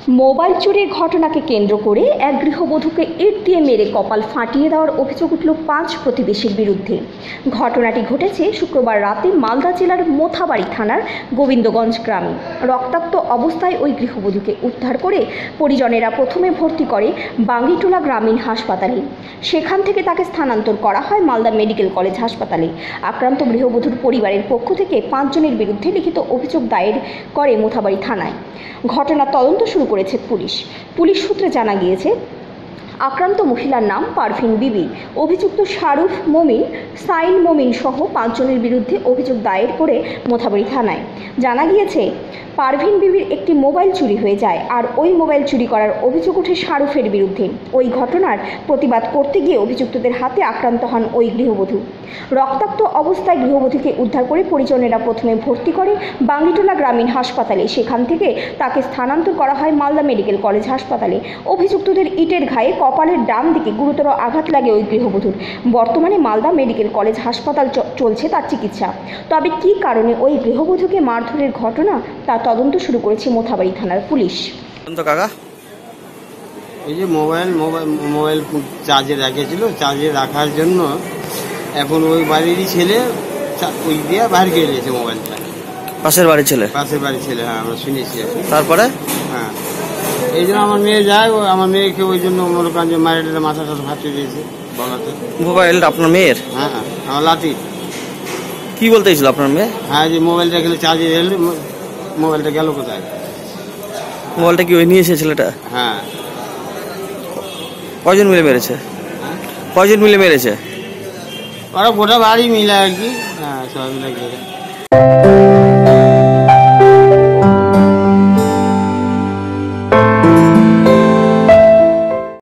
Mobile চুরির ঘটনাকে কেন্দ্র করে এক গৃহবধূকে ইট দিয়ে মেরে কপাল ফাটিয়ে দেওয়ার অভিযোগ উঠল 5 প্রতিবেশীর বিরুদ্ধে। ঘটনাটি ঘটেছে শুক্রবার রাতে মালদা জেলার মোথাবাড়ি থানার গোবিন্দগঞ্জ গ্রামে। রক্তাক্ত অবস্থায় ওই গৃহবধূকে উদ্ধার করে পরিজনেরা প্রথমে ভর্তি করে বাঙ্গিটোলা গ্রামীণ হাসপাতালে। সেখান থেকে তাকে স্থানান্তর করা হয় মালদা মেডিকেল কলেজ হাসপাতালে। আক্রান্ত গৃহবধূর পরিবারের পক্ষ থেকে 5 জনের বিরুদ্ধে লিখিত অভিযোগ দায়ের করে মোথাবাড়ি থানায়। ঘটনার তদন্ত শুরু করেছে পুলিশ সূত্রে জানা গিয়েছে, আক্রান্ত মহিলার নাম পারভিন বিবি। অভিযুক্ত শারুফ মমিন, সাইন মমিন সহ 5 জনের বিরুদ্ধে অভিযোগ দায়ের করে মোথাবাড়ি থানায়। জানা গিয়েছে, পারভিন বিবির একটি মোবাইল চুরি হয়ে যায়, আর ওই মোবাইল চুরি করার অভিযোগ ওঠে শারুফের বিরুদ্ধে। ওই ঘটনার প্রতিবাদ করতে গিয়ে অভিযুক্তদের হাতে আক্রান্ত হন ওই গৃহবধূ। রক্তাক্ত অবস্থায় গৃহবধূকে উদ্ধার করে পরিজনেরা প্রথমে ভর্তি করে বাঙ্গিটোলা গ্রামীণ হাসপাতালে। সেখান থেকে তাকে স্থানান্তর করা হয় মালদা মেডিকেল কলেজ হাসপাতালে। অভিযুক্তদের ইটের ঘায়ে কপালের ডান দিকে গুরুতর আঘাত লাগে ওই গৃহবধূর। বর্তমানে মালদা মেডিকেল কলেজ হাসপাতাল চলছে তার চিকিৎসা। তবে কী কারণে ওই গৃহবধূকে মারধরের ঘটনা তা তদন্ত শুরু করেছে মোথাবাড়ি থানার পুলিশ। কাকা, এই যে মোবাইল চার্জে রেখেছিল, চার্জে রাখার জন্য এখন ওই বাড়িরই ছেলে ওই দিয়ে বাইরে গিয়ে নিয়েছে মোবাইলটা। পাশের বাড়ির ছেলে? পাশের বাড়ির ছেলে, হ্যাঁ, আমরা শুনেছি। তারপরে হ্যাঁ, এই জন্য আমার মেয়ে যায়, আমার মেয়েকে ওই জন্য মনে করেন যে মায়ের মাথাটা ফাটিয়ে দিয়েছে বলাতে। মোবাইল আপনার মেয়ের? হ্যাঁ, আমার লাঠি। কি বলতে চাইছিল আপনার মেয়ে? হ্যাঁ, যে মোবাইলটা গেলে চার্জে এলে মোবাইলটা গেল কোথায়? মোবাইলটা কি ওই নিয়ে এসে ছেলেটা? হ্যাঁ। কয়জন মিলে মেরেছে? কয়জন মিলে মেরেছে? ওরা গোটা বাড়ি মিলে আর কি। হ্যাঁ, সবাই মিলে গেলে।